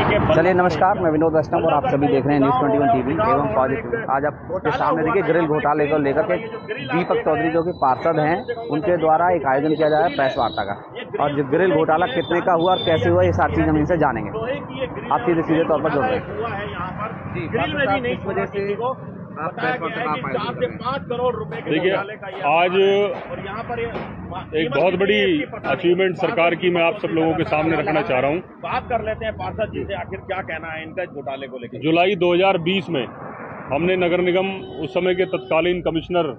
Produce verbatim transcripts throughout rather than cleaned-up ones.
चलिए नमस्कार, मैं विनोद अष्टम और आप सभी देख रहे हैं न्यूज़ ट्वेंटी वन टीवी एवं पॉजिटिव। आज आपके सामने देखिए ग्रिल घोटाले को लेकर के दीपक चौधरी जो कि पार्षद हैं, उनके द्वारा एक आयोजन किया जा रहा है प्रेस वार्ता का। और जो ग्रिल घोटाला कितने का हुआ और कैसे हुआ, ये सारी चीज़ हम इनसे जानेंगे। आप सीधे सीधे तौर पर जुड़ रहे हैं जी। इस वजह से देखिए, आज एक बहुत बड़ी अचीवमेंट सरकार की मैं आप सब लोगों के सामने रखना चाह रहा हूँ। बात कर लेते हैं पार्षद जी से, आखिर क्या कहना है इनका घोटाले को लेकर। जुलाई दो हज़ार बीस में हमने नगर निगम उस समय के तत्कालीन कमिश्नर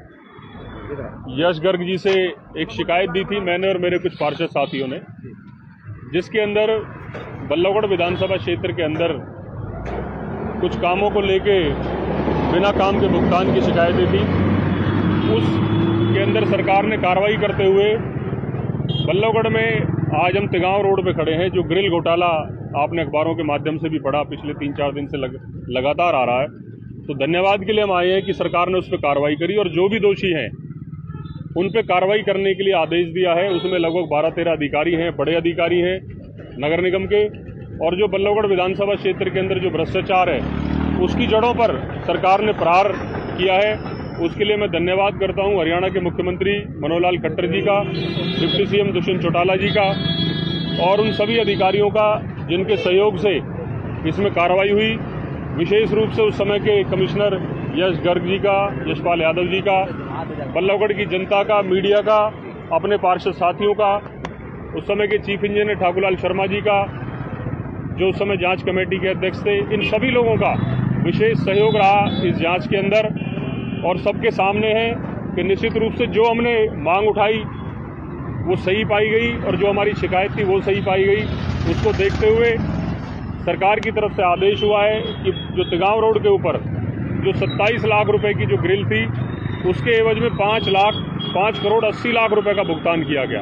यश गर्ग जी से एक शिकायत दी थी, मैंने और मेरे कुछ पार्षद साथियों ने, जिसके अंदर बल्लभगढ़ विधानसभा क्षेत्र के अंदर कुछ कामों को लेके बिना काम के भुगतान की शिकायतें थी। उसके अंदर सरकार ने कार्रवाई करते हुए बल्लभगढ़ में आज हम तिगांव रोड पे खड़े हैं, जो ग्रिल घोटाला आपने अखबारों के माध्यम से भी पढ़ा, पिछले तीन चार दिन से लग, लगातार आ रहा है। तो धन्यवाद के लिए हम आए हैं कि सरकार ने उस पर कार्रवाई करी और जो भी दोषी हैं उन पे कार्रवाई करने के लिए आदेश दिया है। उसमें लगभग बारह तेरह अधिकारी हैं, बड़े अधिकारी हैं नगर निगम के, और जो बल्लभगढ़ विधानसभा क्षेत्र के अंदर जो भ्रष्टाचार है उसकी जड़ों पर सरकार ने प्रहार किया है। उसके लिए मैं धन्यवाद करता हूं हरियाणा के मुख्यमंत्री मनोहर लाल खट्टर जी का, डिप्टी सीएम दुष्यंत चौटाला जी का और उन सभी अधिकारियों का जिनके सहयोग से इसमें कार्रवाई हुई। विशेष रूप से उस समय के कमिश्नर यश गर्ग जी का, यशपाल यादव जी का, बल्लभगढ़ की जनता का, मीडिया का, अपने पार्षद साथियों का, उस समय के चीफ इंजीनियर ठाकुरलाल शर्मा जी का, जो उस समय जांच कमेटी के अध्यक्ष थे, इन सभी लोगों का विशेष सहयोग रहा इस जांच के अंदर। और सबके सामने है कि निश्चित रूप से जो हमने मांग उठाई वो सही पाई गई और जो हमारी शिकायत थी वो सही पाई गई। उसको देखते हुए सरकार की तरफ से आदेश हुआ है कि जो तिगांव रोड के ऊपर जो सत्ताईस लाख रुपए की जो ग्रिल थी उसके एवज में पाँच लाख पाँच करोड़ अस्सी लाख रुपए का भुगतान किया गया।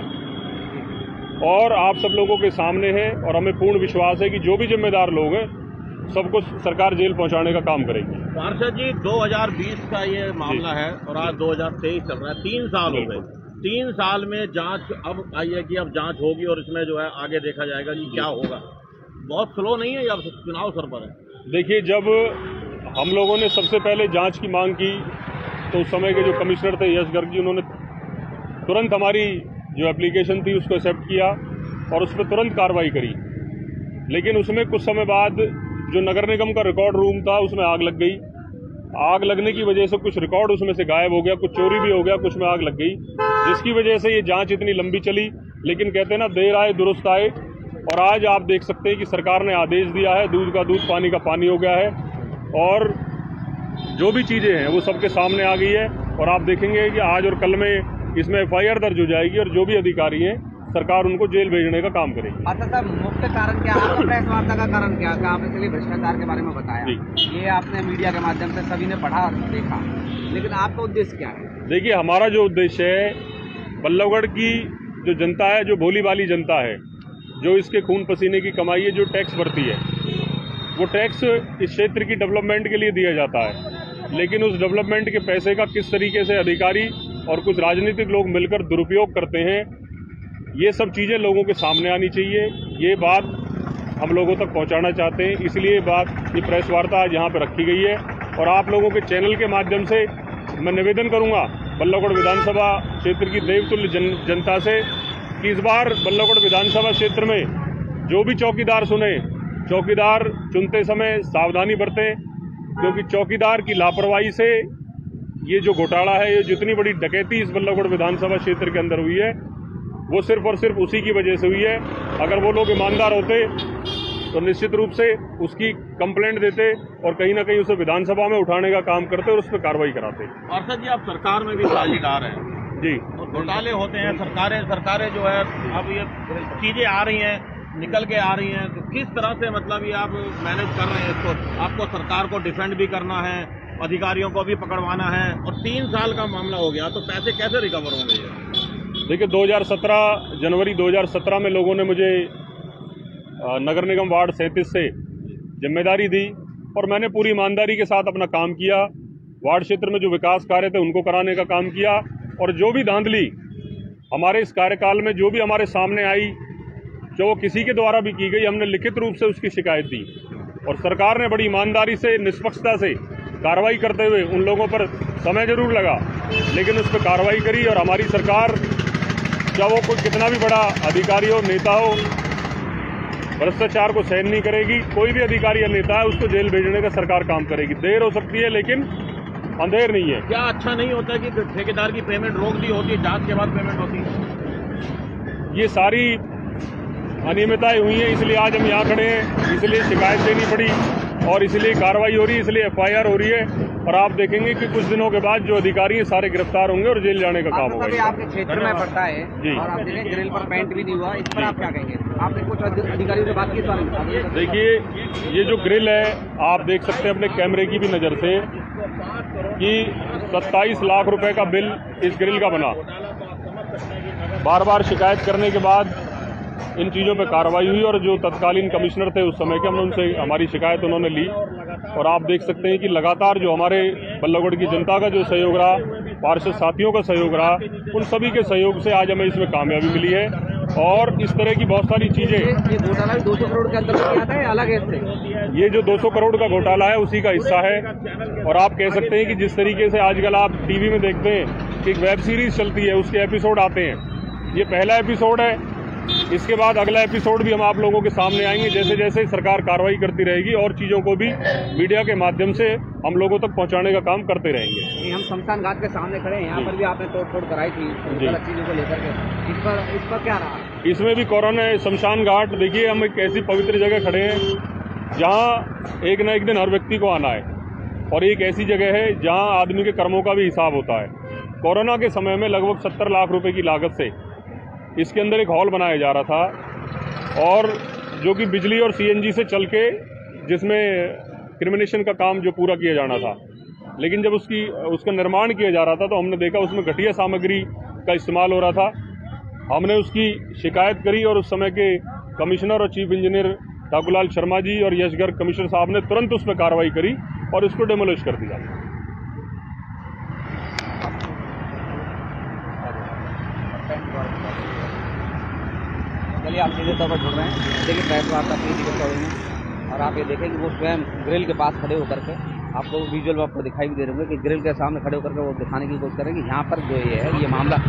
और आप सब लोगों के सामने है और हमें पूर्ण विश्वास है कि जो भी जिम्मेदार लोग हैं सबको सरकार जेल पहुंचाने का काम करेगी। पार्षद जी, दो हज़ार बीस का ये मामला है और आज दो हज़ार तेईस चल रहा है, तीन साल हो गए। तीन साल में जांच अब आई है कि अब जांच होगी और इसमें जो है आगे देखा जाएगा कि क्या होगा। बहुत स्लो नहीं है, अब चुनाव सर पर है। देखिए, जब हम लोगों ने सबसे पहले जांच की मांग की तो उस समय के जो कमिश्नर थे यश गर्ग जी, उन्होंने तुरंत हमारी जो एप्लीकेशन थी उसको एक्सेप्ट किया और उस पर तुरंत कार्रवाई करी। लेकिन उसमें कुछ समय बाद जो नगर निगम का रिकॉर्ड रूम था उसमें आग लग गई। आग लगने की वजह से कुछ रिकॉर्ड उसमें से गायब हो गया, कुछ चोरी भी हो गया, कुछ में आग लग गई, जिसकी वजह से ये जांच इतनी लंबी चली। लेकिन कहते हैं ना, देर आए दुरुस्त आए। और आज आप देख सकते हैं कि सरकार ने आदेश दिया है, दूध का दूध पानी का पानी हो गया है और जो भी चीजें हैं वो सबके सामने आ गई है। और आप देखेंगे कि आज और कल में इसमें एफ आई आर दर्ज हो जाएगी और जो भी अधिकारी हैं सरकार उनको जेल भेजने का काम करेगी। अच्छा सर, मुख्य कारण क्या है प्रेस वार्ता का? कारण क्या है? आपने चलिए भ्रष्टाचार के बारे में बताया, ये आपने मीडिया के माध्यम से सभी ने पढ़ा देखा, लेकिन आपका उद्देश्य क्या है? देखिए, हमारा जो उद्देश्य है, बल्लभगढ़ की जो जनता है, जो भोली भाली जनता है, जो इसके खून पसीने की कमाई है, जो टैक्स भरती है, वो टैक्स इस क्षेत्र की डेवलपमेंट के लिए दिया जाता है। लेकिन उस डेवलपमेंट के पैसे का किस तरीके से अधिकारी और कुछ राजनीतिक लोग मिलकर दुरुपयोग करते हैं, ये सब चीज़ें लोगों के सामने आनी चाहिए। ये बात हम लोगों तक पहुंचाना चाहते हैं, इसलिए बात ये प्रेस वार्ता आज यहाँ पर रखी गई है। और आप लोगों के चैनल के माध्यम से मैं निवेदन करूंगा बल्लभगढ़ विधानसभा क्षेत्र की देवतुल्य जन, जनता से कि इस बार बल्लभगढ़ विधानसभा क्षेत्र में जो भी चौकीदार सुने, चौकीदार चुनते समय सावधानी बरतें, क्योंकि चौकीदार की लापरवाही से ये जो घोटाला है, ये जितनी बड़ी डकैती इस बल्लभगढ़ विधानसभा क्षेत्र के अंदर हुई है वो सिर्फ और सिर्फ उसी की वजह से हुई है। अगर वो लोग ईमानदार होते तो निश्चित रूप से उसकी कंप्लेंट देते और कहीं ना कहीं उसे विधानसभा में उठाने का काम करते और उस पर कार्रवाई कराते। पार्षद जी, आप सरकार में भी साझेदार हैं जी, और घोटाले होते हैं, सरकारें सरकारें जो है अब ये चीजें आ रही हैं, निकल के आ रही हैं, तो किस तरह से मतलब ये आप मैनेज कर रहे हैं इसको? आपको सरकार को डिफेंड भी करना है, अधिकारियों को भी पकड़वाना है और तीन साल का मामला हो गया, तो पैसे कैसे रिकवर होंगे ये? देखिए, दो हज़ार सत्रह जनवरी दो हज़ार सत्रह में लोगों ने मुझे नगर निगम वार्ड सैंतीस से जिम्मेदारी दी और मैंने पूरी ईमानदारी के साथ अपना काम किया। वार्ड क्षेत्र में जो विकास कार्य थे उनको कराने का काम किया और जो भी धांधली हमारे इस कार्यकाल में जो भी हमारे सामने आई, जो वो किसी के द्वारा भी की गई, हमने लिखित रूप से उसकी शिकायत दी और सरकार ने बड़ी ईमानदारी से, निष्पक्षता से कार्रवाई करते हुए उन लोगों पर समय जरूर लगा लेकिन उस पर कार्रवाई करी। और हमारी सरकार, चाहे वो कोई कितना भी बड़ा अधिकारी हो, नेता हो, भ्रष्टाचार को सहन नहीं करेगी। कोई भी अधिकारी या नेता है उसको जेल भेजने का सरकार काम करेगी। देर हो सकती है लेकिन अंधेर नहीं है। क्या अच्छा नहीं होता कि ठेकेदार की पेमेंट रोक दी होती है, जांच के बाद पेमेंट होती है? ये सारी अनियमितताएं हुई हैं, इसलिए आज हम यहाँ खड़े हैं, इसलिए शिकायत देनी पड़ी और इसलिए कार्रवाई हो रही है, इसलिए एफ आई आर हो रही है। और आप देखेंगे कि कुछ दिनों के बाद जो अधिकारी हैं सारे गिरफ्तार होंगे और जेल जाने का काम होगा। आपके क्षेत्र में पड़ता है और आप देखें ग्रिल पर पेंट भी नहीं हुआ, इस पर आप क्या कहेंगे? आपने कुछ अधिकारियों से बात की? देखिए, ये जो ग्रिल है आप देख सकते हैं अपने कैमरे की भी नज़र से कि सत्ताईस लाख रुपए का बिल इस ग्रिल का बना। बार बार शिकायत करने के बाद इन चीज़ों पे कार्रवाई हुई और जो तत्कालीन कमिश्नर थे उस समय के, हमने उनसे हमारी शिकायत उन्होंने ली और आप देख सकते हैं कि लगातार जो हमारे बल्लभगढ़ की जनता का जो सहयोग रहा, पार्षद साथियों का सहयोग रहा, उन सभी के सहयोग से आज हमें इसमें कामयाबी मिली है। और इस तरह की बहुत सारी चीज़ें, ये घोटाला भी दो सौ करोड़ के अंदर आता है, अलग है इससे? ये जो दो सौ करोड़ का घोटाला है उसी का हिस्सा है। और आप कह सकते हैं कि जिस तरीके से आजकल आप टीवी में देखते हैं कि एक वेब सीरीज चलती है, उसके एपिसोड आते हैं, ये पहला एपिसोड है। इसके बाद अगला एपिसोड भी हम आप लोगों के सामने आएंगे। जैसे जैसे सरकार कार्रवाई करती रहेगी और चीज़ों को भी मीडिया के माध्यम से हम लोगों तक पहुंचाने का काम करते रहेंगे। हम शमशान घाट के सामने खड़े हैं, यहाँ पर भी आपने तोड़फोड़ कराई थी गलत चीज़ों को लेकर के, इस पर इस पर क्या रहा? इसमें भी कोरोना शमशान घाट, देखिए हम एक ऐसी पवित्र जगह खड़े हैं जहाँ एक न एक दिन हर व्यक्ति को आना है और एक ऐसी जगह है जहाँ आदमी के कर्मों का भी हिसाब होता है। कोरोना के समय में लगभग सत्तर लाख रुपए की लागत से इसके अंदर एक हॉल बनाया जा रहा था और जो कि बिजली और सी एन जी से चल के, जिसमें क्रिमिनेशन का काम जो पूरा किया जाना था, लेकिन जब उसकी उसका निर्माण किया जा रहा था तो हमने देखा उसमें घटिया सामग्री का इस्तेमाल हो रहा था। हमने उसकी शिकायत करी और उस समय के कमिश्नर और चीफ इंजीनियर ठाकुरलाल शर्मा जी और यश गर्ग कमिश्नर साहब ने तुरंत उस पर कार्रवाई करी और उसको डेमोलिश कर दिया। चलिए, आप सीधे तौर पर जुड़ रहे हैं, देखिए प्रेस वार्ता की दिक्कत हो रही है और आप ये देखें कि वो स्वयं ग्रिल के पास खड़े होकर के, आपको विजुअल आपको दिखाई भी दे रहे होंगे कि ग्रिल के सामने खड़े होकर के वो दिखाने की कोशिश करेंगे यहाँ पर जो ये है ये मामला।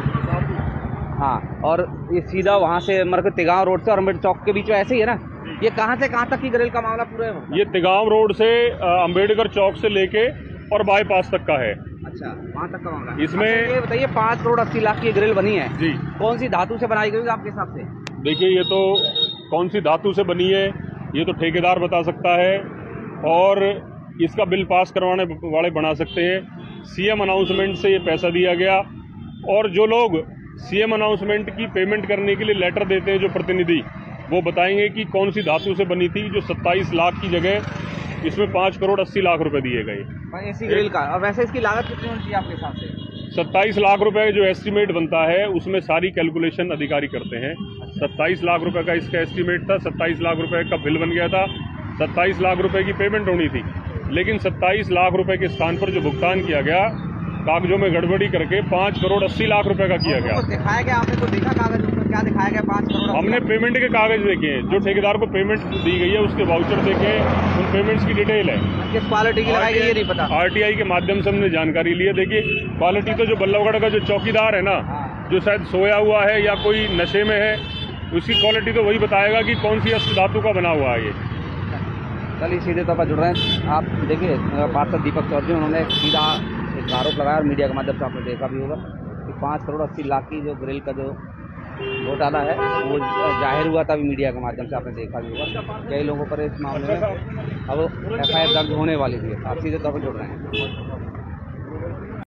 हाँ, और ये सीधा वहाँ से मतलब तिगांव रोड से और अम्बेडकर चौक के बीच में ऐसे ही है ना? ये कहाँ से कहाँ तक की ग्रिल का मामला पूरा है? ये तिगांव रोड से अम्बेडकर चौक से लेके और बाईपास तक का है। अच्छा, वहाँ तक का मामला। इसमें अच्छा, ये बताइए, पाँच करोड़ अस्सी लाख की ग्रिल बनी है जी, कौन सी धातु से बनाई गई आपके हिसाब से? देखिए, ये तो कौन सी धातु से बनी है ये तो ठेकेदार बता सकता है और इसका बिल पास करवाने वाले बना सकते हैं। सीएम अनाउंसमेंट से ये पैसा दिया गया और जो लोग सीएम अनाउंसमेंट की पेमेंट करने के लिए लेटर देते हैं, जो प्रतिनिधि, वो बताएंगे कि कौन सी धातु से बनी थी जो सत्ताईस लाख की जगह इसमें पाँच करोड़ अस्सी लाख रुपए दिए गए इसी ग्रिल का। और वैसे इसकी लागत कितनी होती है आपके हिसाब से? सत्ताईस लाख रुपए जो एस्टीमेट बनता है उसमें सारी कैलकुलेशन अधिकारी करते हैं। सत्ताईस लाख रुपए का इसका एस्टीमेट था, सत्ताईस लाख रुपए का बिल बन गया था, सत्ताईस लाख रुपए की पेमेंट होनी थी, लेकिन सत्ताईस लाख रुपए के स्थान पर जो भुगतान किया गया कागजों में गड़बड़ी करके पाँच करोड़ अस्सी लाख रुपए का किया गया। दिखाया गया आपने? तो देखा कागज क्या दिखाया गया? पाँच करोड़ हमने पेमेंट के कागज देखे हैं, जो ठेकेदार को पेमेंट दी गई है उसके वाउचर देखे, उन पेमेंट्स की डिटेल है। किस क्वालिटी की लगाई गई ये नहीं पता। आरटीआई के माध्यम से हमने जानकारी ली है। देखिए, क्वालिटी तो जो बल्लभगढ़ का जो चौकीदार है ना, जो शायद सोया हुआ है या कोई नशे में है, उसकी क्वालिटी तो वही बताएगा कि कौन सी अष्ट धातु का बना हुआ है ये। चलिए, सीधे तौर पर जुड़ रहे हैं। आप देखिए, पार्षद दीपक चौधरी, उन्होंने सीधा एक आरोप लगाया और मीडिया के माध्यम से आपने देखा भी होगा कि पाँच करोड़ अस्सी लाख की जो ग्रिल का जो घोटाला है वो जाहिर हुआ था भी मीडिया के माध्यम से, आपने देखा भी होगा। कई लोगों पर इस मामले में अब एफ आई आर दर्ज होने वाली थी। आप सीधे तौर पर जुड़ रहे हैं।